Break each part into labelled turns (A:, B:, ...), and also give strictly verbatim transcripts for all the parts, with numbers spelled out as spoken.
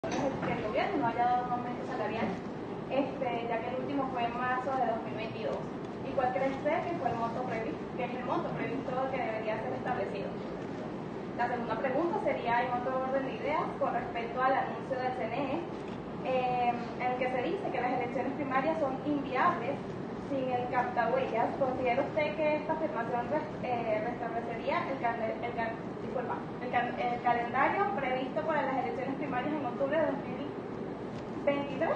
A: que el gobierno no haya dado un aumento salarial, este, ya que el último fue en marzo de dos mil veintidós. ¿Y cuál cree usted que fue el monto previsto, que es el monto previsto que debería ser establecido? La segunda pregunta sería, en otro orden de ideas, con respecto al anuncio del C N E, eh, en el que se dice que las elecciones primarias son inviables sin el captahuellas. ¿Considera usted que esta afirmación eh, restablecería el, cal el, cal disculpa, el, cal el calendario previsto para las elecciones primarias en octubre de dos mil veintitrés?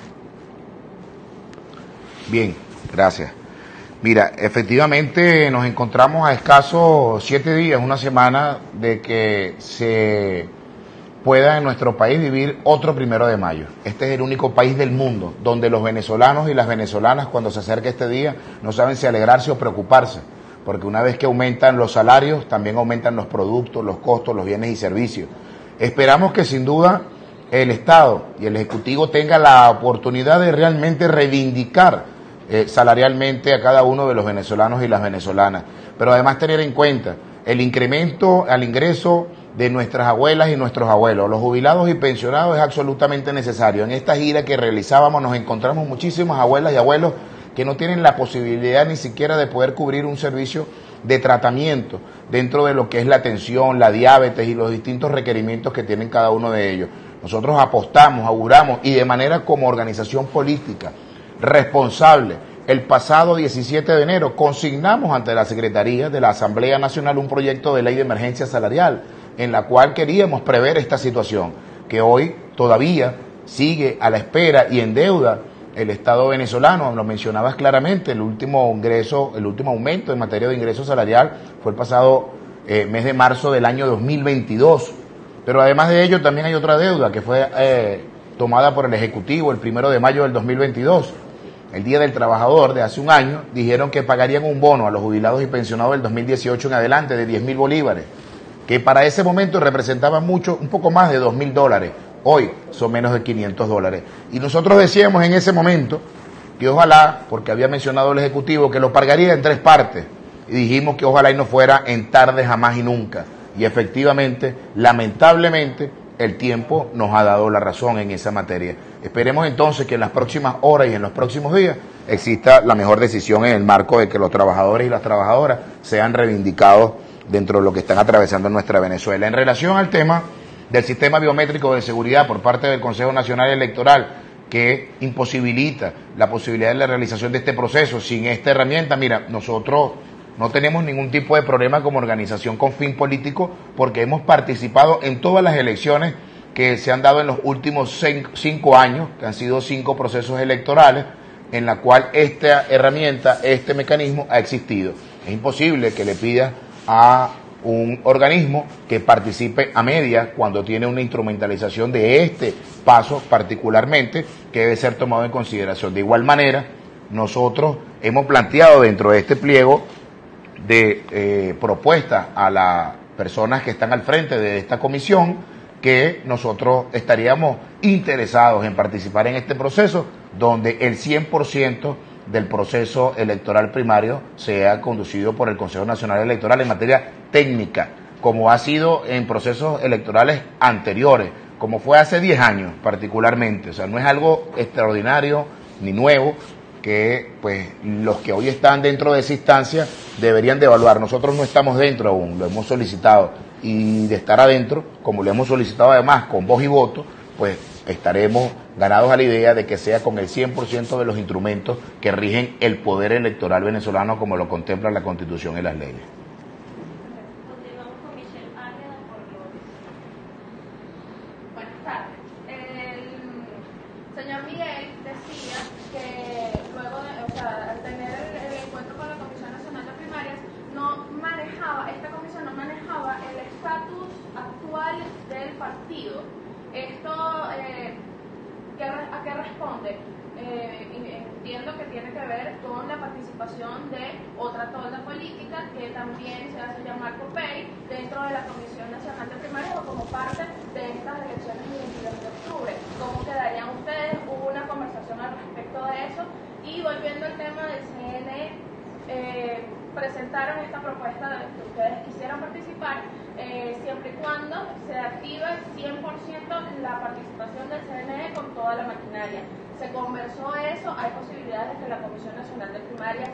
B: Bien, gracias. Mira, efectivamente nos encontramos a escasos siete días, una semana, de que se pueda en nuestro país vivir otro primero de mayo. Este es el único país del mundo donde los venezolanos y las venezolanas, cuando se acerca este día, no saben si alegrarse o preocuparse, porque una vez que aumentan los salarios, también aumentan los productos, los costos, los bienes y servicios. Esperamos que sin duda el Estado y el Ejecutivo tengan la oportunidad de realmente reivindicar Eh, salarialmente a cada uno de los venezolanos y las venezolanas, pero además tener en cuenta el incremento al ingreso de nuestras abuelas y nuestros abuelos, los jubilados y pensionados es absolutamente necesario. En esta gira que realizábamos nos encontramos muchísimas abuelas y abuelos que no tienen la posibilidad ni siquiera de poder cubrir un servicio de tratamiento dentro de lo que es la atención, la diabetes y los distintos requerimientos que tienen cada uno de ellos. Nosotros apostamos, auguramos y de manera como organización política responsable, el pasado diecisiete de enero consignamos ante la Secretaría de la Asamblea Nacional un proyecto de ley de emergencia salarial en la cual queríamos prever esta situación, que hoy todavía sigue a la espera y en deuda el Estado venezolano. Lo mencionabas claramente, el último ingreso, el último aumento en materia de ingreso salarial fue el pasado eh, mes de marzo del año dos mil veintidós, pero además de ello también hay otra deuda que fue eh, tomada por el Ejecutivo el primero de mayo del dos mil veintidós. El Día del Trabajador de hace un año, dijeron que pagarían un bono a los jubilados y pensionados del dos mil dieciocho en adelante de diez mil bolívares, que para ese momento representaba mucho, un poco más de dos mil dólares. Hoy son menos de quinientos dólares. Y nosotros decíamos en ese momento que ojalá, porque había mencionado el Ejecutivo, que lo pagaría en tres partes. Y dijimos que ojalá y no fuera en tarde, jamás y nunca. Y efectivamente, lamentablemente, el tiempo nos ha dado la razón en esa materia. Esperemos entonces que en las próximas horas y en los próximos días exista la mejor decisión en el marco de que los trabajadores y las trabajadoras sean reivindicados dentro de lo que están atravesando en nuestra Venezuela. En relación al tema del sistema biométrico de seguridad por parte del Consejo Nacional Electoral, que imposibilita la posibilidad de la realización de este proceso sin esta herramienta, mira, nosotros no tenemos ningún tipo de problema como organización con fin político porque hemos participado en todas las elecciones que se han dado en los últimos cinco años, que han sido cinco procesos electorales, en la cual esta herramienta, este mecanismo ha existido. Es imposible que le pida a un organismo que participe a media cuando tiene una instrumentalización de este paso particularmente, que debe ser tomado en consideración. De igual manera, nosotros hemos planteado dentro de este pliego de eh, propuesta a las personas que están al frente de esta comisión que nosotros estaríamos interesados en participar en este proceso donde el cien por ciento del proceso electoral primario sea conducido por el Consejo Nacional Electoral en materia técnica, como ha sido en procesos electorales anteriores, como fue hace diez años particularmente. O sea, no es algo extraordinario ni nuevo, que pues los que hoy están dentro de esa instancia deberían de evaluar. Nosotros no estamos dentro aún, lo hemos solicitado, y de estar adentro, como lo hemos solicitado además con voz y voto, pues estaremos ganados a la idea de que sea con el cien por ciento de los instrumentos que rigen el poder electoral venezolano como lo contempla la Constitución y las leyes.
A: Buenas tardes. El señor Miguel decía que luego de, o sea, al tener el, el encuentro con la Comisión Nacional de Primarias, no manejaba, esta comisión no manejaba el estatus actual del partido. Esto, eh, ¿qué, ¿a qué responde? Eh, entiendo que tiene que ver con la participación de otra tolda política que también se hace llamar COPEI dentro de la Comisión Nacional de Primarias o como parte de estas elecciones del veintidós de octubre. ¿Cómo quedarían ustedes? Hubo una conversación al respecto de eso. Y volviendo al tema del C N E, eh, presentaron esta propuesta de que ustedes quisieran participar eh, siempre y cuando se active cien por ciento la participación del C N E con toda la maquinaria. Se conversó eso, hay posibilidades de que la Comisión Nacional de Primarias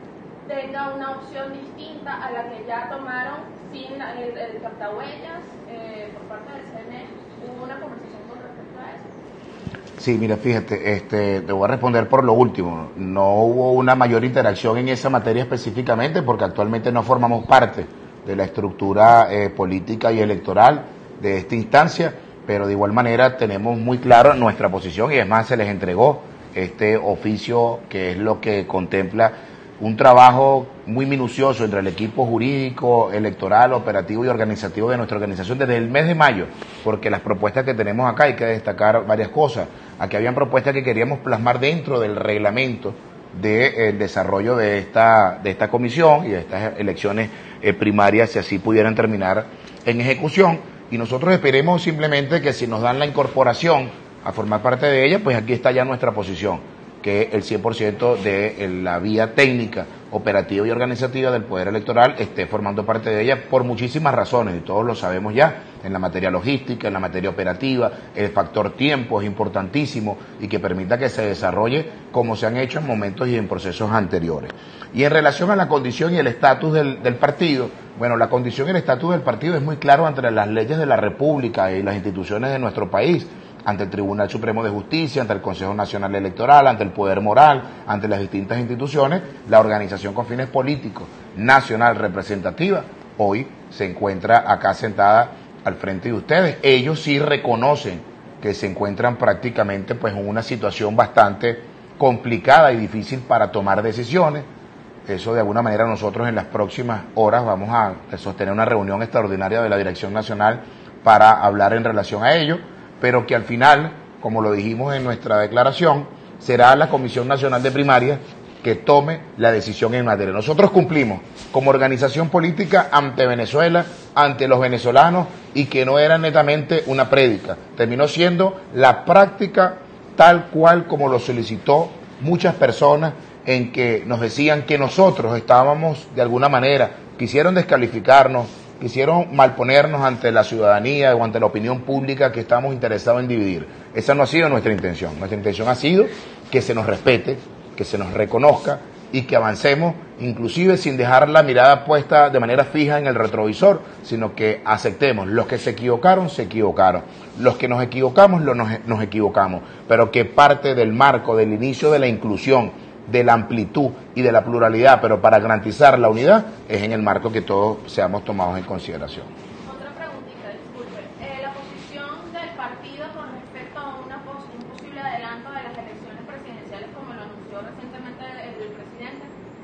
A: tenga una opción distinta a la que ya tomaron sin el, el captahuellas eh, por parte del C N E. ¿Hubo una conversación con respecto a eso?
B: Sí, mira, fíjate, este, te voy a responder por lo último. No hubo una mayor interacción en esa materia específicamente porque actualmente no formamos parte de la estructura eh, política y electoral de esta instancia, pero de igual manera tenemos muy clara nuestra posición y es más, se les entregó este oficio que es lo que contempla un trabajo muy minucioso entre el equipo jurídico, electoral, operativo y organizativo de nuestra organización desde el mes de mayo, porque las propuestas que tenemos acá hay que destacar varias cosas. Aquí habían propuestas que queríamos plasmar dentro del reglamento del desarrollo de esta, de esta comisión y de estas elecciones eh, primarias, si así pudieran terminar en ejecución, y nosotros esperemos simplemente que si nos dan la incorporación a formar parte de ella, pues aquí está ya nuestra posición, que el cien por ciento de la vía técnica, operativa y organizativa del Poder Electoral esté formando parte de ella por muchísimas razones, y todos lo sabemos ya, en la materia logística, en la materia operativa, el factor tiempo es importantísimo y que permita que se desarrolle como se han hecho en momentos y en procesos anteriores. Y en relación a la condición y el estatus del, del partido, bueno, la condición y el estatus del partido es muy claro entre las leyes de la República y las instituciones de nuestro país, ante el Tribunal Supremo de Justicia, ante el Consejo Nacional Electoral, ante el Poder Moral, ante las distintas instituciones. La organización con fines políticos nacional representativa hoy se encuentra acá sentada al frente de ustedes. Ellos sí reconocen que se encuentran prácticamente pues en una situación bastante complicada y difícil para tomar decisiones. Eso de alguna manera nosotros en las próximas horas vamos a sostener una reunión extraordinaria de la Dirección Nacional para hablar en relación a ello, pero que al final, como lo dijimos en nuestra declaración, será la Comisión Nacional de Primarias que tome la decisión en materia. Nosotros cumplimos como organización política ante Venezuela, ante los venezolanos, y que no era netamente una prédica, terminó siendo la práctica tal cual como lo solicitó muchas personas, en que nos decían que nosotros estábamos de alguna manera, quisieron descalificarnos, quisieron malponernos ante la ciudadanía o ante la opinión pública que estamos interesados en dividir. Esa no ha sido nuestra intención. Nuestra intención ha sido que se nos respete, que se nos reconozca y que avancemos, inclusive sin dejar la mirada puesta de manera fija en el retrovisor, sino que aceptemos. Los que se equivocaron, se equivocaron. Los que nos equivocamos, lo nos, nos equivocamos. Pero que parte del marco, del inicio de la inclusión, de la amplitud y de la pluralidad, pero para garantizar la unidad, es en el marco que todos seamos tomados en consideración.
A: Otra preguntita, disculpe. Eh, la posición del partido con respecto a una pos un posible adelanto de las elecciones presidenciales, como lo anunció recientemente el, el presidente.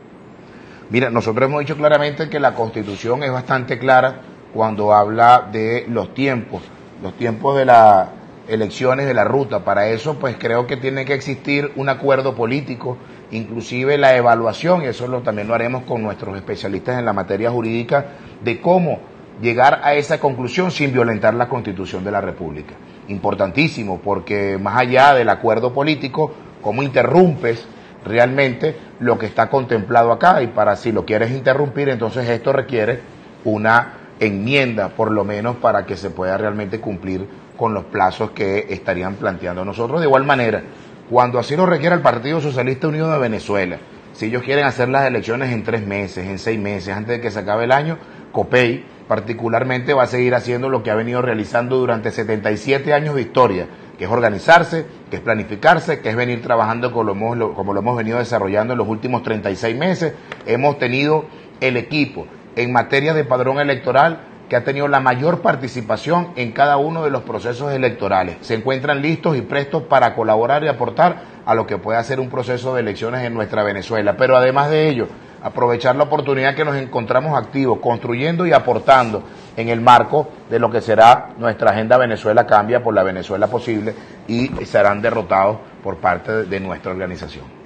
B: Mira, nosotros hemos dicho claramente que la Constitución es bastante clara cuando habla de los tiempos, los tiempos de las elecciones, de la ruta. Para eso, pues creo que tiene que existir un acuerdo político, inclusive la evaluación, y eso lo, también lo haremos con nuestros especialistas en la materia jurídica, de cómo llegar a esa conclusión sin violentar la Constitución de la República. Importantísimo, porque más allá del acuerdo político, cómo interrumpes realmente lo que está contemplado acá, y para si lo quieres interrumpir, entonces esto requiere una enmienda, por lo menos para que se pueda realmente cumplir con los plazos que estarían planteando nosotros. De igual manera, cuando así lo requiera el Partido Socialista Unido de Venezuela, si ellos quieren hacer las elecciones en tres meses, en seis meses, antes de que se acabe el año, COPEI particularmente va a seguir haciendo lo que ha venido realizando durante setenta y siete años de historia, que es organizarse, que es planificarse, que es venir trabajando como lo hemos, como lo hemos venido desarrollando en los últimos treinta y seis meses. Hemos tenido el equipo en materia de padrón electoral que ha tenido la mayor participación en cada uno de los procesos electorales. Se encuentran listos y prestos para colaborar y aportar a lo que pueda ser un proceso de elecciones en nuestra Venezuela. Pero además de ello, aprovechar la oportunidad que nos encontramos activos, construyendo y aportando en el marco de lo que será nuestra agenda Venezuela Cambia por la Venezuela Posible, y serán derrotados por parte de nuestra organización.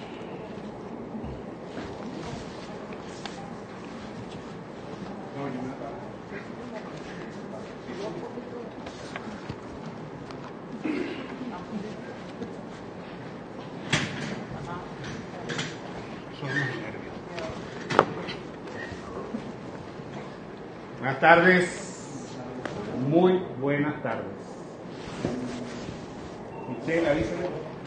C: No, yo me tardes, muy buenas tardes. Michelle, avísame.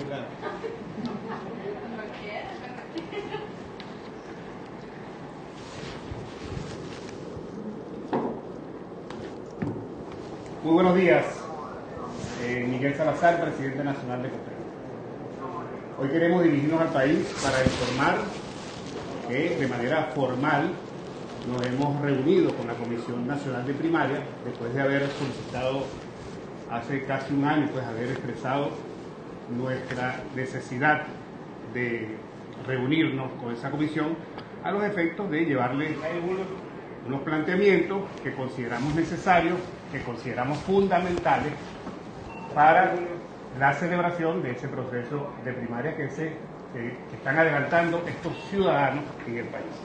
C: Muy buenos días, eh, Miguel Salazar, presidente nacional de COPEI. Hoy queremos dirigirnos al país para informar que de manera formal nos hemos reunido con la Comisión Nacional de Primaria después de haber solicitado hace casi un año, pues haber expresado nuestra necesidad de reunirnos con esa comisión a los efectos de llevarle unos planteamientos que consideramos necesarios, que consideramos fundamentales para la celebración de ese proceso de primaria que, se, que, que están adelantando estos ciudadanos en el país.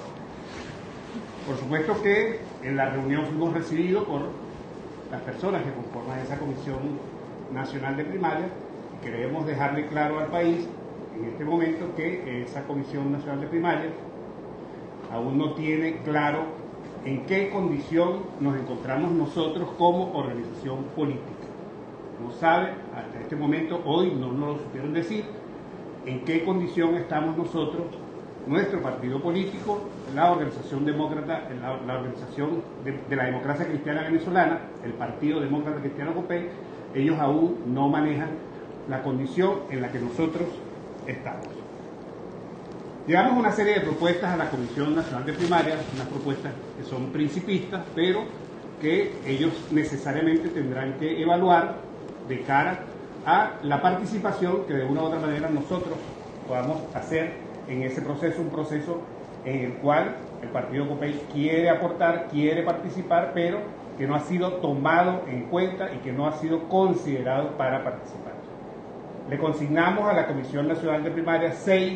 C: Por supuesto que en la reunión fuimos recibidos por las personas que conforman esa Comisión Nacional de Primaria y queremos dejarle claro al país en este momento que esa Comisión Nacional de Primaria aún no tiene claro en qué condición nos encontramos nosotros como organización política. No sabe, hasta este momento, hoy no nos lo supieron decir, en qué condición estamos nosotros, nuestro partido político, la Organización Demócrata, la, la Organización de, de la Democracia Cristiana Venezolana, el Partido Demócrata Cristiano COPEI. Ellos aún no manejan la condición en la que nosotros estamos. Llevamos una serie de propuestas a la Comisión Nacional de Primaria, unas propuestas que son principistas, pero que ellos necesariamente tendrán que evaluar de cara a la participación que de una u otra manera nosotros podamos hacer en ese proceso, un proceso en el cual el Partido COPEI quiere aportar, quiere participar, pero que no ha sido tomado en cuenta y que no ha sido considerado para participar. Le consignamos a la Comisión Nacional de Primaria seis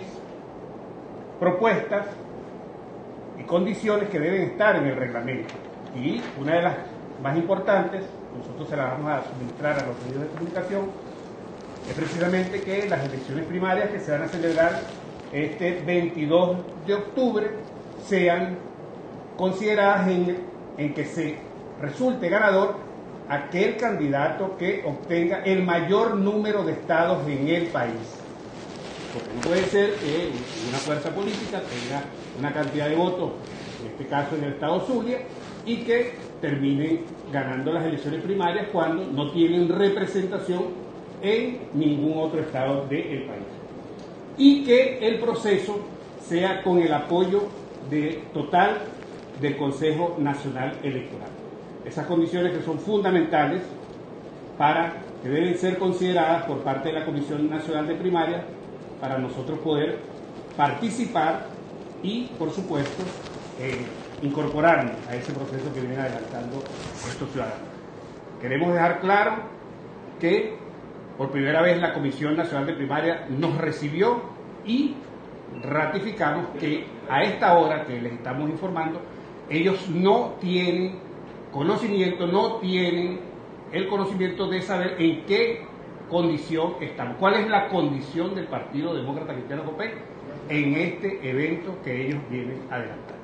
C: propuestas y condiciones que deben estar en el reglamento. Y una de las más importantes, nosotros se las vamos a suministrar a los medios de comunicación, es precisamente que las elecciones primarias que se van a celebrar este veintidós de octubre sean consideradas en, en que se resulte ganador aquel candidato que obtenga el mayor número de estados en el país. Porque no puede ser que una fuerza política tenga una cantidad de votos, en este caso en el estado Zulia, y que terminen ganando las elecciones primarias cuando no tienen representación en ningún otro estado del país. Y que el proceso sea con el apoyo de, total del Consejo Nacional Electoral. Esas condiciones que son fundamentales para que deben ser consideradas por parte de la Comisión Nacional de Primaria para nosotros poder participar y, por supuesto, eh, incorporarnos a ese proceso que vienen adelantando estos ciudadanos. Queremos dejar claro que por primera vez la Comisión Nacional de Primaria nos recibió y ratificamos que a esta hora que les estamos informando, ellos no tienen conocimiento, no tienen el conocimiento de saber en qué condición estamos. ¿Cuál es la condición del Partido Demócrata Cristiano COPEI en este evento que ellos vienen adelantando?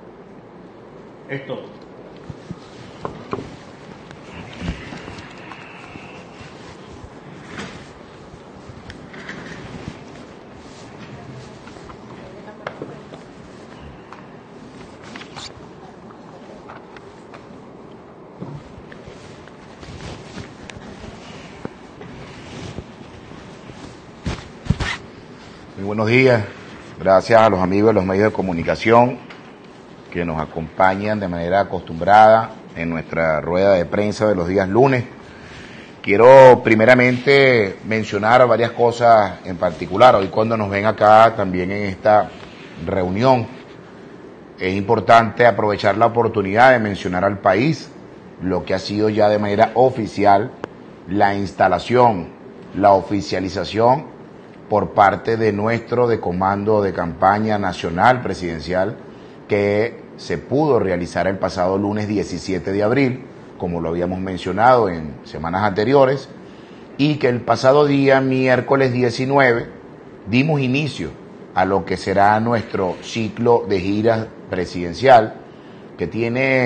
C: Es todo.
B: Muy buenos días. Gracias a los amigos de los medios de comunicación que nos acompañan de manera acostumbrada en nuestra rueda de prensa de los días lunes. Quiero primeramente mencionar varias cosas en particular. Hoy cuando nos ven acá también en esta reunión, es importante aprovechar la oportunidad de mencionar al país lo que ha sido ya de manera oficial la instalación, la oficialización por parte de nuestro de Comando de Campaña Nacional Presidencial que se pudo realizar el pasado lunes diecisiete de abril, como lo habíamos mencionado en semanas anteriores, y que el pasado día, miércoles diecinueve, dimos inicio a lo que será nuestro ciclo de giras presidencial, que tiene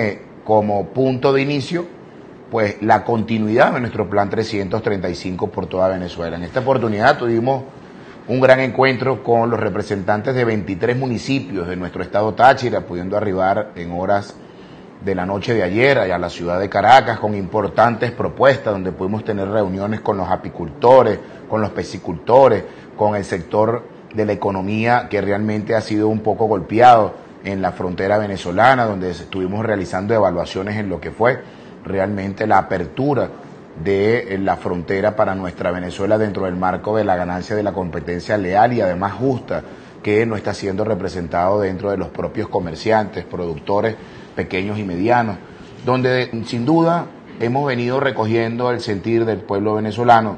B: como punto de inicio, pues la continuidad de nuestro plan trescientos treinta y cinco por toda Venezuela. En esta oportunidad tuvimos un gran encuentro con los representantes de veintitrés municipios de nuestro estado Táchira, pudiendo arribar en horas de la noche de ayer a la ciudad de Caracas con importantes propuestas, donde pudimos tener reuniones con los apicultores, con los piscicultores, con el sector de la economía que realmente ha sido un poco golpeado en la frontera venezolana, donde estuvimos realizando evaluaciones en lo que fue realmente la apertura de la frontera para nuestra Venezuela dentro del marco de la ganancia de la competencia leal y además justa, que no está siendo representado dentro de los propios comerciantes, productores pequeños y medianos, donde sin duda hemos venido recogiendo el sentir del pueblo venezolano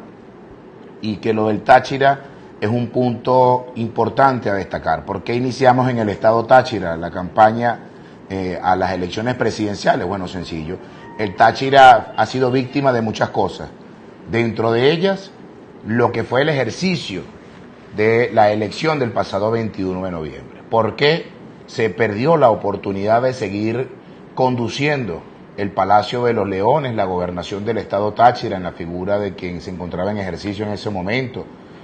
B: y que lo del Táchira es un punto importante a destacar. ¿Por qué iniciamos en el estado Táchira la campaña eh, a las elecciones presidenciales? Bueno, sencillo. El Táchira ha sido víctima de muchas cosas. Dentro de ellas, lo que fue el ejercicio de la elección del pasado veintiuno de noviembre. ¿Por qué se perdió la oportunidad de seguir conduciendo el Palacio de los Leones, la gobernación del estado Táchira, en la figura de quien se encontraba en ejercicio en ese momento,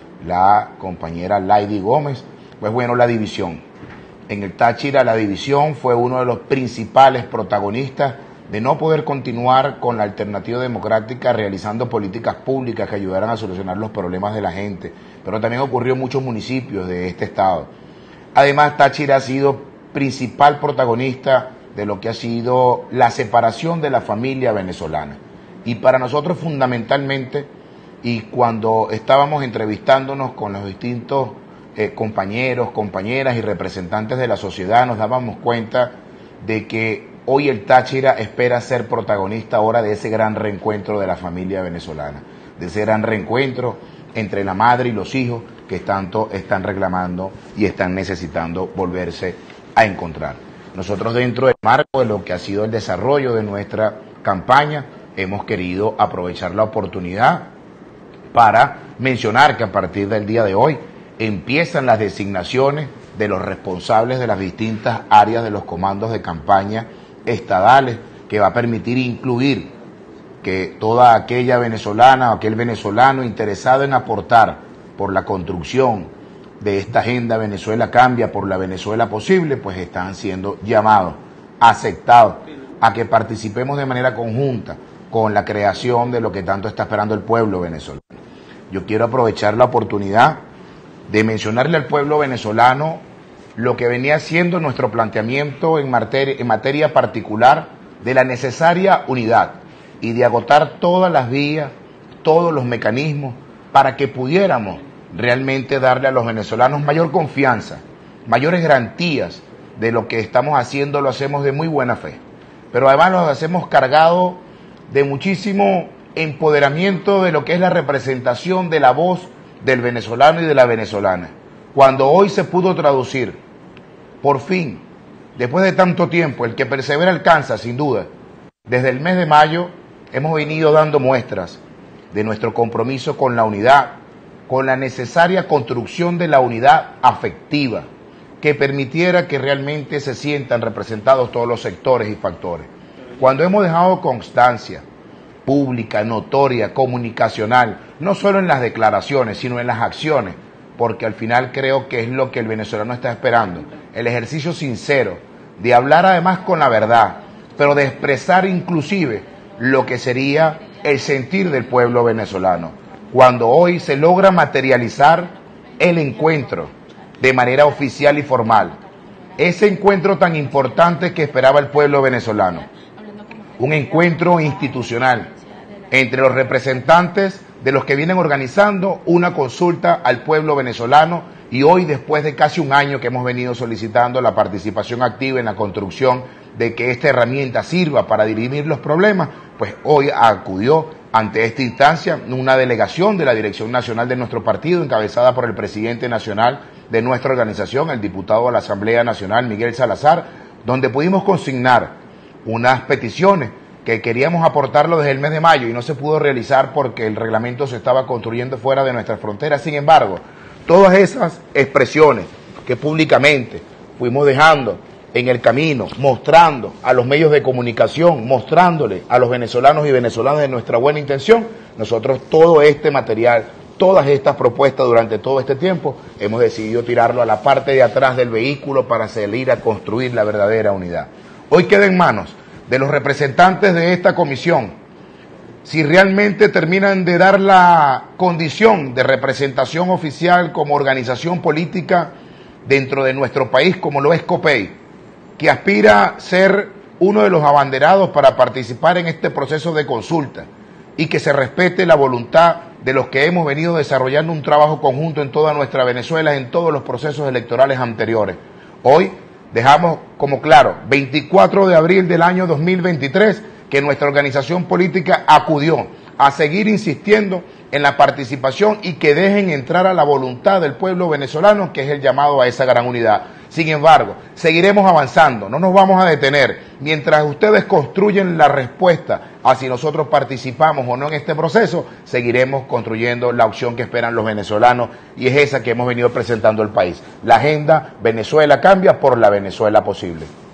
B: la compañera Lady Gómez? Pues bueno, la división. En el Táchira la división fue uno de los principales protagonistas de no poder continuar con la alternativa democrática realizando políticas públicas que ayudaran a solucionar los problemas de la gente, pero también ocurrió en muchos municipios de este estado. Además, Táchira ha sido principal protagonista de lo que ha sido la separación de la familia venezolana. Y para nosotros fundamentalmente, y cuando estábamos entrevistándonos con los distintos eh, compañeros, compañeras y representantes de la sociedad, nos dábamos cuenta de que hoy el Táchira espera ser protagonista ahora de ese gran reencuentro de la familia venezolana, de ese gran reencuentro entre la madre y los hijos que tanto están reclamando y están necesitando volverse a encontrar. Nosotros, dentro del marco de lo que ha sido el desarrollo de nuestra campaña, hemos querido aprovechar la oportunidad para mencionar que a partir del día de hoy empiezan las designaciones de los responsables de las distintas áreas de los comandos de campaña estadales, que va a permitir incluir que toda aquella venezolana o aquel venezolano interesado en aportar por la construcción de esta agenda Venezuela Cambia por la Venezuela Posible, pues están siendo llamados, aceptados a que participemos de manera conjunta con la creación de lo que tanto está esperando el pueblo venezolano. Yo quiero aprovechar la oportunidad de mencionarle al pueblo venezolano lo que venía siendo nuestro planteamiento en materia, en materia particular de la necesaria unidad y de agotar todas las vías, todos los mecanismos para que pudiéramos realmente darle a los venezolanos mayor confianza, mayores garantías de lo que estamos haciendo. Lo hacemos de muy buena fe, pero además lo hacemos cargado de muchísimo empoderamiento de lo que es la representación de la voz del venezolano y de la venezolana. Cuando hoy se pudo traducir, por fin, después de tanto tiempo, el que persevera alcanza, sin duda. Desde el mes de mayo hemos venido dando muestras de nuestro compromiso con la unidad, con la necesaria construcción de la unidad afectiva que permitiera que realmente se sientan representados todos los sectores y factores. Cuando hemos dejado constancia pública, notoria, comunicacional, no solo en las declaraciones, sino en las acciones, porque al final creo que es lo que el venezolano está esperando, el ejercicio sincero de hablar además con la verdad, pero de expresar inclusive lo que sería el sentir del pueblo venezolano. Cuando hoy se logra materializar el encuentro de manera oficial y formal, ese encuentro tan importante que esperaba el pueblo venezolano, un encuentro institucional entre los representantes de los que vienen organizando una consulta al pueblo venezolano, y hoy, después de casi un año que hemos venido solicitando la participación activa en la construcción de que esta herramienta sirva para dirimir los problemas, pues hoy acudió ante esta instancia una delegación de la Dirección Nacional de nuestro partido, encabezada por el presidente nacional de nuestra organización, el diputado de la Asamblea Nacional, Miguel Salazar, donde pudimos consignar unas peticiones que queríamos aportarlo desde el mes de mayo y no se pudo realizar porque el reglamento se estaba construyendo fuera de nuestras fronteras. Sin embargo, todas esas expresiones que públicamente fuimos dejando en el camino, mostrando a los medios de comunicación, mostrándole a los venezolanos y venezolanas de nuestra buena intención, nosotros todo este material, todas estas propuestas durante todo este tiempo, hemos decidido tirarlo a la parte de atrás del vehículo para salir a construir la verdadera unidad. Hoy queda en manos de los representantes de esta comisión, si realmente terminan de dar la condición de representación oficial como organización política dentro de nuestro país, como lo es COPEI, que aspira a ser uno de los abanderados para participar en este proceso de consulta y que se respete la voluntad de los que hemos venido desarrollando un trabajo conjunto en toda nuestra Venezuela, en todos los procesos electorales anteriores. Hoy dejamos como claro, veinticuatro de abril del año dos mil veintitrés, que nuestra organización política acudió a seguir insistiendo en la participación y que dejen entrar a la voluntad del pueblo venezolano, que es el llamado a esa gran unidad. Sin embargo, seguiremos avanzando, no nos vamos a detener. Mientras ustedes construyen la respuesta a si nosotros participamos o no en este proceso, seguiremos construyendo la opción que esperan los venezolanos y es esa que hemos venido presentando al país. La agenda Venezuela cambia por la Venezuela posible.